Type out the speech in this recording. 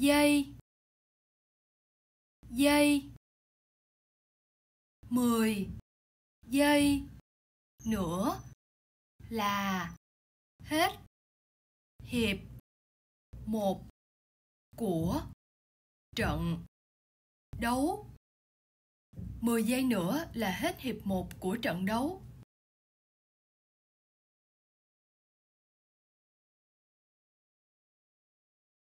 giây, giây, 10 giây nữa là hết hiệp 1 của trận đấu. 10 giây nữa là hết hiệp 1 của trận đấu.